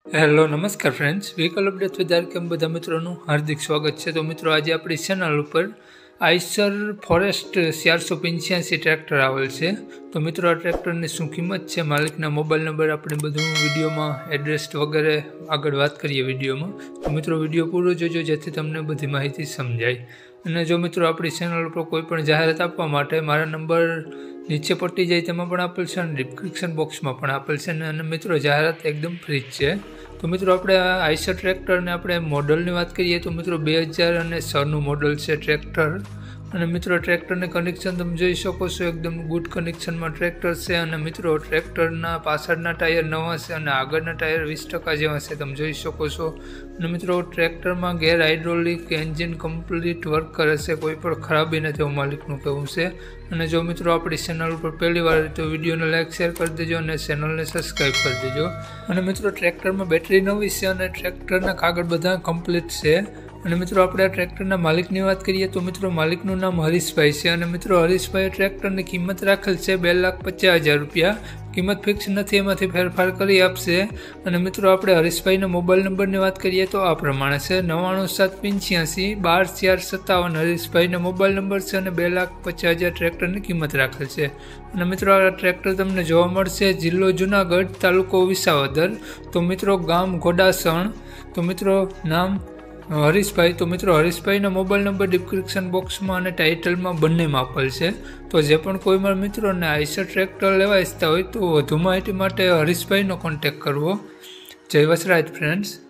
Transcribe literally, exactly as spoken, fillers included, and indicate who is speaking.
Speaker 1: Hello નમસ્કાર friends, vehicle update with કેમ બધા મિત્રોનું હાર્દિક સ્વાગત છે। તો મિત્રો આજે આપણી ચેનલ ઉપર આઇશર ફોરેસ્ટ ચારસો પંચ્યાસી ટ્રેક્ટર આવેલ છે। તો મિત્રો આ ટ્રેક્ટરની શું કિંમત છે, માલિકના મોબાઈલ નંબર, આપણે બધું વિડીયોમાં એડ્રેસ વગેરે આગળ વાત કરીએ વિડીયોમાં। તો મિત્રો વિડીયો પૂરો જોજો જેથી તમને બધી માહિતી સમજાય। અને જો મિત્રો આપણી ચેનલ ઉપર કોઈ પણ જાહેરાત આપવા માટે મારા નંબર નીચે પટ્ટી જાય તેમાં પણ આપેલ છે અને ડિસ્ક્રિપ્શન બોક્સમાં પણ આપેલ છે। અને મિત્રો જાહેરાત એકદમ ફ્રી જ છે। તો મિત્રો આપણે આઇશર ટ્રેક્ટરને આપણે મોડલની વાત કરીએ તો મિત્રો બે હજાર અને છનું મોડલ છે ટ્રેક્ટર। અને મિત્રો ટ્રેક્ટરને કનેક્શન તમે જોઈ શકો છો, એકદમ ગુડ કનેક્શનમાં ટ્રેક્ટર છે। અને મિત્રો ટ્રેક્ટરના પાછળના ટાયર નવા છે અને આગળના ટાયર વીસ ટકા જેવા છે, તમે જોઈ શકો છો। અને મિત્રો ટ્રેક્ટરમાં gear hydraulic engine complete work કરે છે, કોઈ પણ ખરાબી નથી એવું માલિકનું કહેવું છે। અને જો મિત્રો આપણી ચેનલ ઉપર પહેલી વાર તો વિડીયોને લાઇક શેર કરી દેજો અને ચેનલને સબસ્ક્રાઈબ કરી દેજો। અને મિત્રો ટ્રેક્ટરમાં બેટરી નવી છે અને ટ્રેક્ટરના કાગળ બધા કમ્પ્લીટ છે। અને મિત્રો આપણે આ ટ્રેક્ટરના માલિકની વાત કરીએ તો મિત્રો માલિકનું નામ હરીશભાઈ છે। અને મિત્રો હરીશભાઈએ ટ્રેક્ટરની કિંમત રાખેલ છે બે લાખ પચાસ હજાર રૂપિયા। કિંમત ફિક્સ નથી, એમાંથી ફેરફાર કરી આપશે। અને મિત્રો આપણે હરીશભાઈના મોબાઈલ નંબરની વાત કરીએ તો આ પ્રમાણે છે નવ્વાણું સાત પંચ્યાસી બાર ચાર સત્તાવન હરીશભાઈના મોબાઈલ નંબર છે અને બે લાખ પચાસ હજાર ટ્રેક્ટરની કિંમત રાખેલ છે। અને મિત્રો આ ટ્રેક્ટર તમને જોવા મળશે જિલ્લો જુનાગઢ, તાલુકો વિસાવદર, તો મિત્રો ગામ ઘોડાસણ, તો મિત્રો નામ હરીશભાઈ। તો મિત્રો હરીશભાઈના મોબાઈલ નંબર ડિસ્ક્રિપ્શન બોક્સમાં અને ટાઇટલમાં બંનેમાં આપેલ છે। તો જે પણ કોઈ મારા મિત્રોને આઇશર ટ્રેક્ટર લેવા ઈચ્છતા હોય તો વધુ માહિતી માટે હરીશભાઈનો કોન્ટેક્ટ કરવો। જય વસરાજ ફ્રેન્ડ્સ।